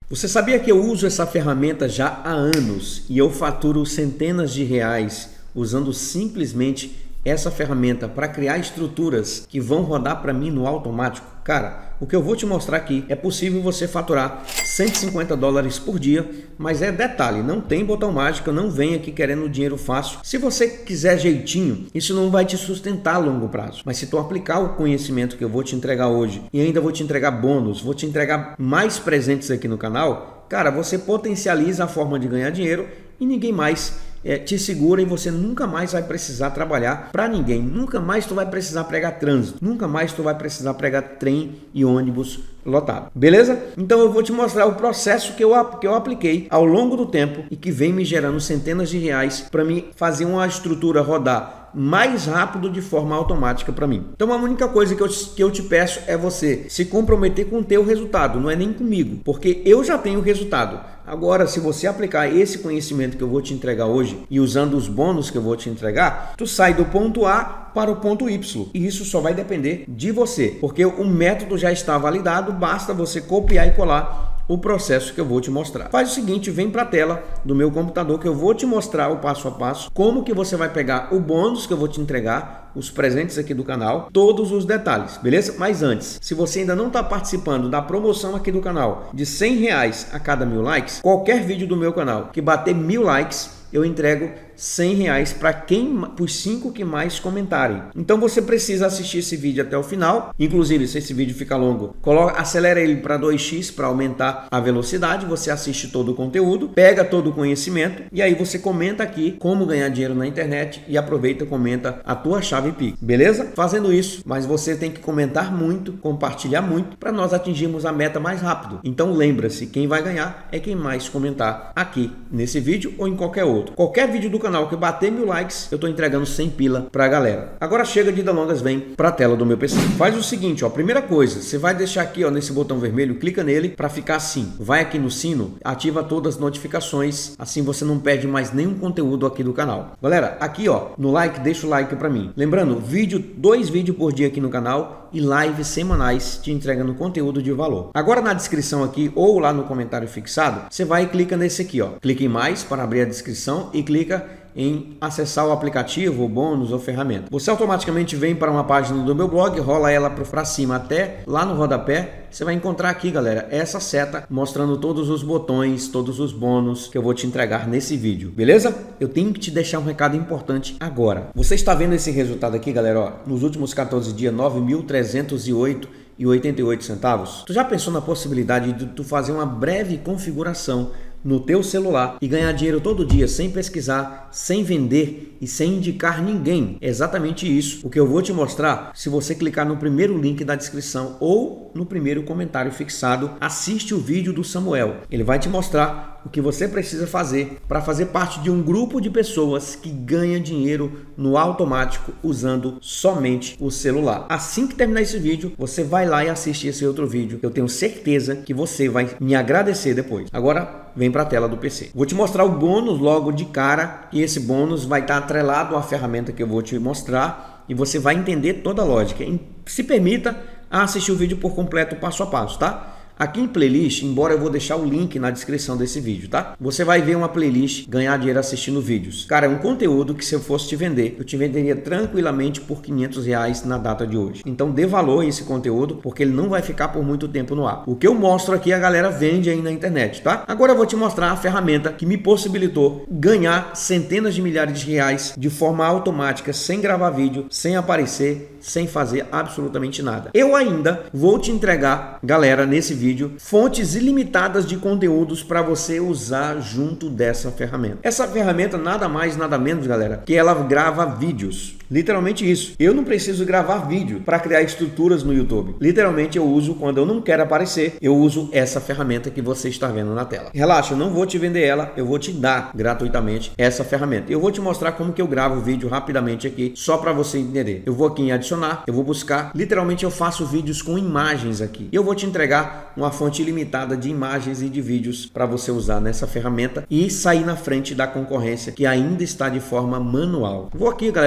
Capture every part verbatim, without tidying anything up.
Você sabia que eu uso essa ferramenta já há anos e eu faturo centenas de reais usando simplesmente essa ferramenta para criar estruturas que vão rodar para mim no automático? Cara, o que eu vou te mostrar aqui é possível você faturar cento e cinquenta dólares por dia, mas é detalhe, não tem botão mágico, não vem aqui querendo dinheiro fácil. Se você quiser jeitinho, isso não vai te sustentar a longo prazo. Mas se tu aplicar o conhecimento que eu vou te entregar hoje e ainda vou te entregar bônus, vou te entregar mais presentes aqui no canal, cara, você potencializa a forma de ganhar dinheiro e ninguém mais É, te segura e você nunca mais vai precisar trabalhar para ninguém, nunca mais tu vai precisar pregar trânsito, nunca mais tu vai precisar pregar trem e ônibus lotado, beleza? Então eu vou te mostrar o processo que eu, que eu apliquei ao longo do tempo e que vem me gerando centenas de reais para me fazer uma estrutura rodar mais rápido de forma automática para mim. Então a única coisa que eu, que eu te peço é você se comprometer com o teu resultado, não é nem comigo, porque eu já tenho o resultado. Agora, se você aplicar esse conhecimento que eu vou te entregar hoje e usando os bônus que eu vou te entregar, tu sai do ponto A para o ponto Y. E isso só vai depender de você, porque o método já está validado, basta você copiar e colar o processo que eu vou te mostrar. Faz o seguinte, vem para a tela do meu computador que eu vou te mostrar o passo a passo, como que você vai pegar o bônus que eu vou te entregar, os presentes aqui do canal, todos os detalhes, beleza? Mas antes, se você ainda não está participando da promoção aqui do canal de cem reais a cada mil likes, qualquer vídeo do meu canal que bater mil likes, eu entrego cem reais para quem, por cinco que mais comentarem. Então você precisa assistir esse vídeo até o final. Inclusive, se esse vídeo ficar longo, coloca, acelera ele para dois x para aumentar a velocidade. Você assiste todo o conteúdo, pega todo o conhecimento e aí você comenta aqui como ganhar dinheiro na internet e aproveita e comenta a tua chave Pix, beleza? Fazendo isso, mas você tem que comentar muito, compartilhar muito para nós atingirmos a meta mais rápido. Então lembra-se, quem vai ganhar é quem mais comentar aqui nesse vídeo ou em qualquer outro. Qualquer vídeo do canal que bater mil likes, eu tô entregando cem pila pra galera. Agora chega de delongas, vem pra tela do meu P C. Faz o seguinte, ó, primeira coisa, você vai deixar aqui, ó, nesse botão vermelho, clica nele pra ficar assim. Vai aqui no sino, ativa todas as notificações, assim você não perde mais nenhum conteúdo aqui do canal. Galera, aqui, ó, no like, deixa o like pra mim. Lembrando, vídeo, dois vídeos por dia aqui no canal e lives semanais te entregando conteúdo de valor. Agora na descrição aqui ou lá no comentário fixado, você vai e clica nesse aqui, ó. Clique em mais para abrir a descrição e clica em acessar o aplicativo, o bônus ou ferramenta. Você automaticamente vem para uma página do meu blog, rola ela para cima até lá no rodapé. Você vai encontrar aqui, galera, essa seta mostrando todos os botões, todos os bônus que eu vou te entregar nesse vídeo, beleza? Eu tenho que te deixar um recado importante agora. Você está vendo esse resultado aqui, galera, ó, nos últimos quatorze dias, nove mil trezentos e oito e oitenta e oito centavos. Tu já pensou na possibilidade de tu fazer uma breve configuração no teu celular e ganhar dinheiro todo dia sem pesquisar, sem vender e sem indicar ninguém? É exatamente isso o que eu vou te mostrar. Se você clicar no primeiro link da descrição ou no primeiro comentário fixado, assiste o vídeo do Samuel. Ele vai te mostrar o que você precisa fazer para fazer parte de um grupo de pessoas que ganha dinheiro no automático usando somente o celular. Assim que terminar esse vídeo, você vai lá e assiste esse outro vídeo. Eu tenho certeza que você vai me agradecer depois. Agora vem para a tela do P C. Vou te mostrar o bônus logo de cara e esse bônus vai estar atrelado à ferramenta que eu vou te mostrar e você vai entender toda a lógica. Se permita a assistir o vídeo por completo, passo a passo, tá? Aqui em playlist, embora eu vou deixar o link na descrição desse vídeo, tá? Você vai ver uma playlist ganhar dinheiro assistindo vídeos. Cara, é um conteúdo que se eu fosse te vender, eu te venderia tranquilamente por quinhentos reais na data de hoje. Então dê valor a esse conteúdo, porque ele não vai ficar por muito tempo no ar. O que eu mostro aqui, a galera vende aí na internet, tá? Agora eu vou te mostrar a ferramenta que me possibilitou ganhar centenas de milhares de reais de forma automática, sem gravar vídeo, sem aparecer, sem fazer absolutamente nada. Eu ainda vou te entregar, galera, nesse vídeo, Vídeo, fontes ilimitadas de conteúdos para você usar junto dessa ferramenta. Essa ferramenta nada mais, nada menos, galera, que ela grava vídeos. Literalmente isso. Eu não preciso gravar vídeo para criar estruturas no YouTube. Literalmente eu uso quando eu não quero aparecer, eu uso essa ferramenta que você está vendo na tela. Relaxa, eu não vou te vender ela, eu vou te dar gratuitamente essa ferramenta. Eu vou te mostrar como que eu gravo o vídeo rapidamente aqui, só para você entender. Eu vou aqui em adicionar, eu vou buscar, literalmente eu faço vídeos com imagens aqui. Eu vou te entregar uma fonte ilimitada de imagens e de vídeos para você usar nessa ferramenta e sair na frente da concorrência que ainda está de forma manual. Vou aqui, galera, eu vou escolher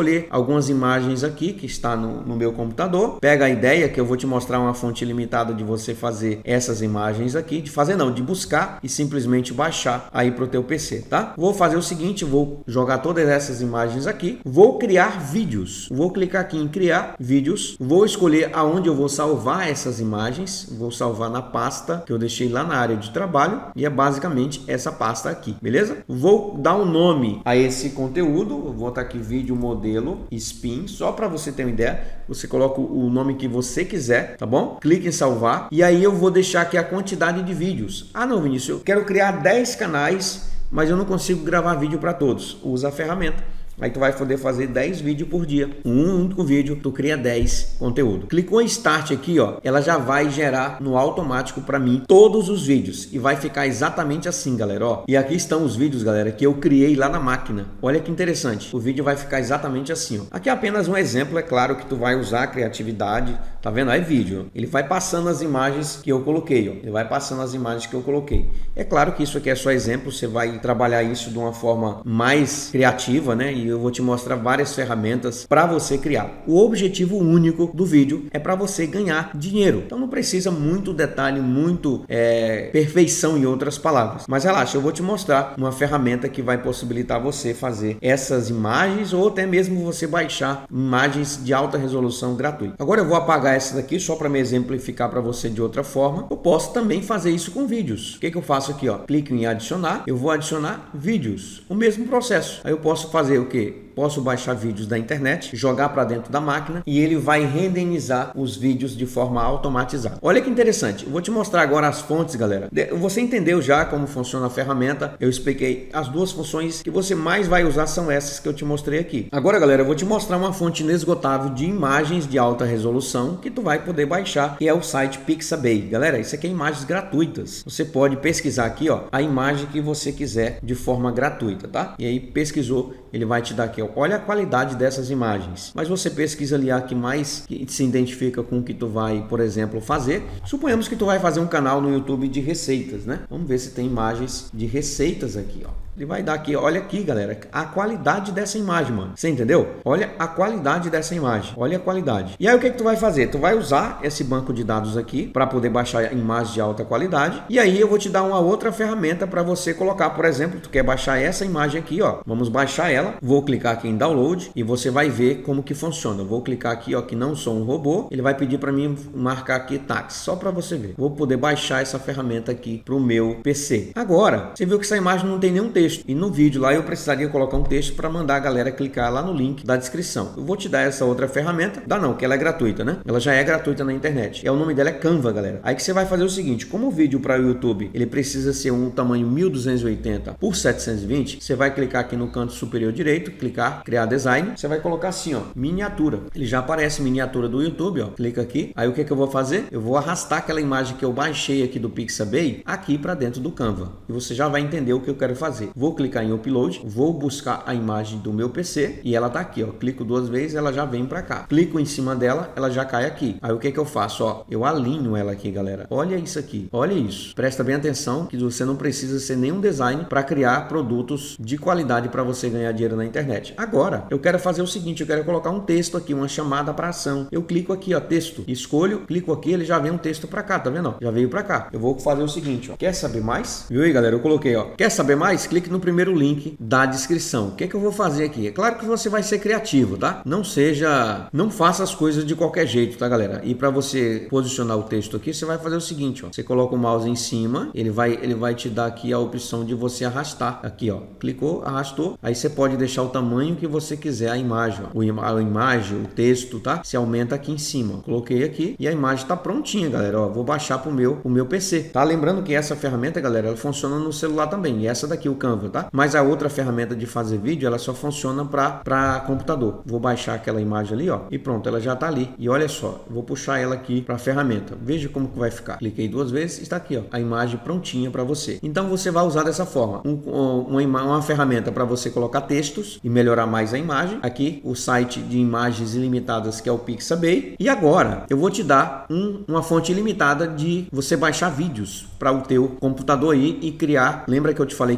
escolher algumas imagens aqui que está no, no meu computador. Pega a ideia que eu vou te mostrar uma fonte limitada de você fazer essas imagens aqui, de fazer não, de buscar e simplesmente baixar aí para o teu P C, tá? Vou fazer o seguinte, vou jogar todas essas imagens aqui, vou criar vídeos, vou clicar aqui em criar vídeos, vou escolher aonde eu vou salvar essas imagens, vou salvar na pasta que eu deixei lá na área de trabalho e é basicamente essa pasta aqui, beleza? Vou dar um nome a esse conteúdo, eu vou botar aqui vídeo modelo spin, só para você ter uma ideia, você coloca o nome que você quiser, tá bom? Clique em salvar e aí eu vou deixar aqui a quantidade de vídeos. Ah não, Vinícius, eu quero criar dez canais, mas eu não consigo gravar vídeo para todos. Usa a ferramenta. Aí tu vai poder fazer dez vídeos por dia. Um único vídeo, tu cria dez conteúdo. Clicou em Start aqui, ó, ela já vai gerar no automático para mim todos os vídeos. E vai ficar exatamente assim, galera, ó. E aqui estão os vídeos, galera, que eu criei lá na máquina. Olha que interessante. O vídeo vai ficar exatamente assim, ó. Aqui é apenas um exemplo, é claro que tu vai usar a criatividade. Tá vendo? Aí vídeo. Ele vai passando as imagens que eu coloquei, ó. Ele vai passando as imagens que eu coloquei. É claro que isso aqui é só exemplo, você vai trabalhar isso de uma forma mais criativa, né? E eu vou te mostrar várias ferramentas para você criar. O objetivo único do vídeo é para você ganhar dinheiro. Então não precisa muito detalhe, muito é, perfeição em outras palavras. Mas relaxa, eu vou te mostrar uma ferramenta que vai possibilitar você fazer essas imagens ou até mesmo você baixar imagens de alta resolução gratuita. Agora eu vou apagar essa daqui só para me exemplificar para você de outra forma. Eu posso também fazer isso com vídeos. O que, que eu faço aqui? Ó? Clico em adicionar, eu vou adicionar vídeos. O mesmo processo. Aí eu posso fazer o que? Posso baixar vídeos da internet, jogar para dentro da máquina e ele vai renderizar os vídeos de forma automatizada. Olha que interessante. Eu vou te mostrar agora as fontes, galera. Você entendeu já como funciona a ferramenta? Eu expliquei as duas funções que você mais vai usar são essas que eu te mostrei aqui. Agora, galera, eu vou te mostrar uma fonte inesgotável de imagens de alta resolução que tu vai poder baixar, que é o site Pixabay. Galera, isso aqui é imagens gratuitas. Você pode pesquisar aqui, ó, a imagem que você quiser de forma gratuita, tá? E aí pesquisou, ele vai te dar aqui, ó, olha a qualidade dessas imagens. Mas você pesquisa ali a que mais que se identifica com o que tu vai, por exemplo, fazer. Suponhamos que tu vai fazer um canal no YouTube de receitas, né? Vamos ver se tem imagens de receitas aqui, ó. Ele vai dar aqui, olha aqui, galera, a qualidade dessa imagem, mano. Você entendeu? Olha a qualidade dessa imagem. Olha a qualidade. E aí o que que tu vai fazer? Tu vai usar esse banco de dados aqui para poder baixar imagens de alta qualidade. E aí eu vou te dar uma outra ferramenta para você colocar, por exemplo, tu quer baixar essa imagem aqui, ó. Vamos baixar ela. Vou clicar aqui em download e você vai ver como que funciona. Eu vou clicar aqui, ó, que não sou um robô. Ele vai pedir para mim marcar aqui táxi, só para você ver. Vou poder baixar essa ferramenta aqui pro meu P C. Agora, você viu que essa imagem não tem nenhum texto. E no vídeo lá eu precisaria colocar um texto para mandar a galera clicar lá no link da descrição. Eu vou te dar essa outra ferramenta. Dá não, que ela é gratuita, né? Ela já é gratuita na internet. E o nome dela é Canva, galera. Aí que você vai fazer o seguinte, como o vídeo para o YouTube, ele precisa ser um tamanho mil duzentos e oitenta por setecentos e vinte, você vai clicar aqui no canto superior direito, clicar, criar design, você vai colocar assim, ó, miniatura. Ele já aparece miniatura do YouTube, ó. Clica aqui. Aí o que que eu vou fazer? Eu vou arrastar aquela imagem que eu baixei aqui do Pixabay aqui para dentro do Canva. E você já vai entender o que eu quero fazer. Vou clicar em upload, vou buscar a imagem do meu P C e ela tá aqui, ó. Clico duas vezes, ela já vem para cá. Clico em cima dela, ela já cai aqui. Aí o que que eu faço, ó? Eu alinho ela aqui, galera. Olha isso aqui. Olha isso. Presta bem atenção que você não precisa ser nenhum design para criar produtos de qualidade para você ganhar dinheiro na internet. Agora, eu quero fazer o seguinte, eu quero colocar um texto aqui, uma chamada para ação. Eu clico aqui, ó, texto, escolho, clico aqui, ele já vem um texto para cá, tá vendo? Ó? Já veio para cá. Eu vou fazer o seguinte, ó. Quer saber mais? Viu aí, galera? Eu coloquei, ó. Quer saber mais? Clique no primeiro link da descrição. O que é que eu vou fazer aqui? É claro que você vai ser criativo, tá? Não seja, não faça as coisas de qualquer jeito, tá, galera? E para você posicionar o texto aqui, você vai fazer o seguinte, ó. Você coloca o mouse em cima, ele vai, ele vai te dar aqui a opção de você arrastar. Aqui, ó. Clicou, arrastou. Aí você pode deixar o tamanho que você quiser a imagem, ó. A imagem, o texto, tá? Se aumenta aqui em cima. Ó. Coloquei aqui e a imagem tá prontinha, galera. Ó, vou baixar pro meu, o meu P C, tá? Lembrando que essa ferramenta, galera, ela funciona no celular também. E essa daqui, o Canva, tá? Mas a outra ferramenta de fazer vídeo, ela só funciona para computador. Vou baixar aquela imagem ali, ó, e pronto, ela já tá ali. E olha só, vou puxar ela aqui para a ferramenta. Veja como que vai ficar. Cliquei duas vezes, está aqui, ó, a imagem prontinha para você. Então você vai usar dessa forma, um, uma, uma ferramenta para você colocar textos e melhorar mais a imagem. Aqui o site de imagens ilimitadas, que é o Pixabay. E agora eu vou te dar um, uma fonte ilimitada de você baixar vídeos para o teu computador aí e criar. Lembra que eu te falei que dá para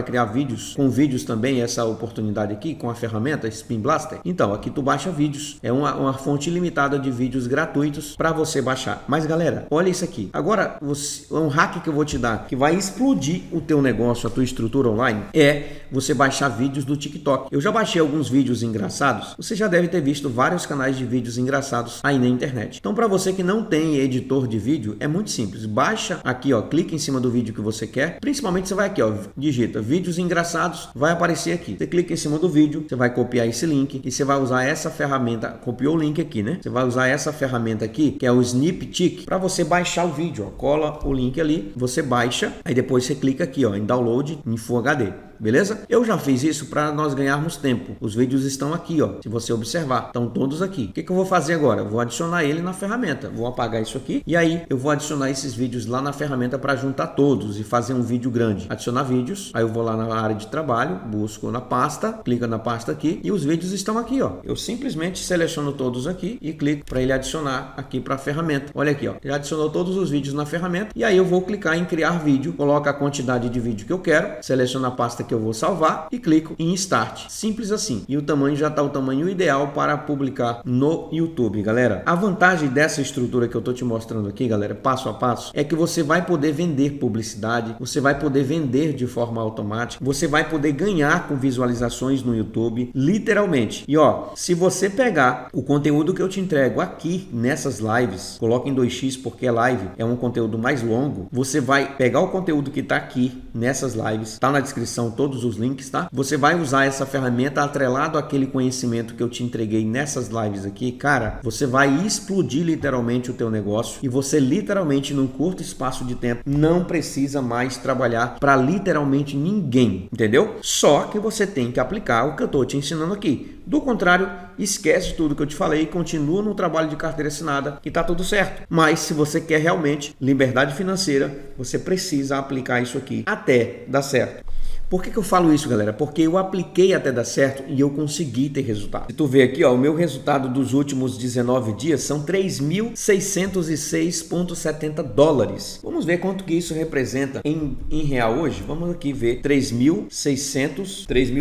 criar vídeos, com vídeos também, essa oportunidade aqui, com a ferramenta Spin Blaster? Então, aqui tu baixa vídeos, é uma, uma fonte ilimitada de vídeos gratuitos para você baixar. Mas galera, olha isso aqui. Agora, você, um hack que eu vou te dar, que vai explodir o teu negócio, a tua estrutura online, é você baixar vídeos do TikTok. Eu já baixei alguns vídeos engraçados, você já deve ter visto vários canais de vídeos engraçados aí na internet. Então, para você que não tem editor de vídeo, é muito simples. Baixa aqui, ó, clica em cima do vídeo que você quer. Principalmente você vai aqui, ó, digita vídeos engraçados, vai aparecer aqui. Você clica em cima do vídeo, você vai copiar esse link e você vai usar essa ferramenta, copiou o link aqui, né? Você vai usar essa ferramenta aqui, que é o SnapTik, para você baixar o vídeo, ó. Cola o link ali, você baixa, aí depois você clica aqui, ó, em download em Full H D. Beleza? Eu já fiz isso para nós ganharmos tempo. Os vídeos estão aqui, ó. Se você observar, estão todos aqui. O que, que eu vou fazer agora? Eu vou adicionar ele na ferramenta. Vou apagar isso aqui e aí eu vou adicionar esses vídeos lá na ferramenta para juntar todos e fazer um vídeo grande. Adicionar vídeos. Aí eu vou lá na área de trabalho, busco na pasta, clica na pasta aqui e os vídeos estão aqui, ó. Eu simplesmente seleciono todos aqui e clico para ele adicionar aqui para a ferramenta. Olha aqui, ó. Já adicionou todos os vídeos na ferramenta e aí eu vou clicar em criar vídeo, coloco a quantidade de vídeo que eu quero, seleciono a pasta que eu vou salvar e clico em Start. Simples assim. E o tamanho já está o tamanho ideal para publicar no YouTube, galera. A vantagem dessa estrutura que eu estou te mostrando aqui, galera, passo a passo, é que você vai poder vender publicidade, você vai poder vender de forma automática, você vai poder ganhar com visualizações no YouTube, literalmente. E ó, se você pegar o conteúdo que eu te entrego aqui nessas lives, coloca em dois x porque é live, é um conteúdo mais longo, você vai pegar o conteúdo que está aqui nessas lives, tá na descrição todos os links, tá? Você vai usar essa ferramenta atrelado àquele conhecimento que eu te entreguei nessas lives aqui, cara, você vai explodir literalmente o teu negócio e você literalmente num curto espaço de tempo não precisa mais trabalhar para literalmente ninguém, entendeu? Só que você tem que aplicar o que eu tô te ensinando aqui. Do contrário, esquece tudo que eu te falei e continua no trabalho de carteira assinada que tá tudo certo. Mas se você quer realmente liberdade financeira, você precisa aplicar isso aqui até dar certo. Por que que eu falo isso, galera? Porque eu apliquei até dar certo e eu consegui ter resultado. Se tu vê aqui, ó, o meu resultado dos últimos dezenove dias são três mil seiscentos e seis vírgula setenta dólares. Vamos ver quanto que isso representa em, em real hoje? Vamos aqui ver três mil seiscentos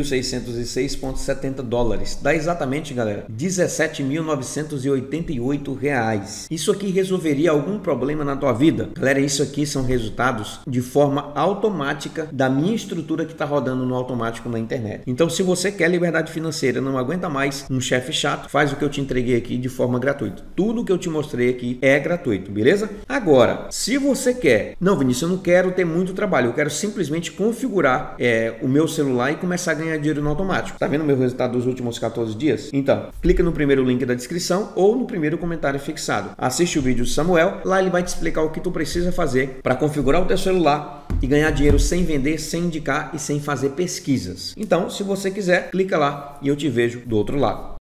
e seis vírgula setenta dólares. Dá exatamente, galera, dezessete mil novecentos e oitenta e oito reais. Isso aqui resolveria algum problema na tua vida? Galera, isso aqui são resultados de forma automática da minha estrutura que está rodando no automático na internet. Então, se você quer liberdade financeira, não aguenta mais um chefe chato, faz o que eu te entreguei aqui de forma gratuita. Tudo que eu te mostrei aqui é gratuito, beleza? Agora, se você quer, não, Vinícius, eu não quero ter muito trabalho, eu quero simplesmente configurar é, o meu celular e começar a ganhar dinheiro no automático. Tá vendo o meu resultado dos últimos quatorze dias? Então, clica no primeiro link da descrição ou no primeiro comentário fixado. Assiste o vídeo do Samuel, lá ele vai te explicar o que tu precisa fazer para configurar o teu celular e ganhar dinheiro sem vender, sem indicar e sem fazer pesquisas. Então, se você quiser, clica lá e eu te vejo do outro lado.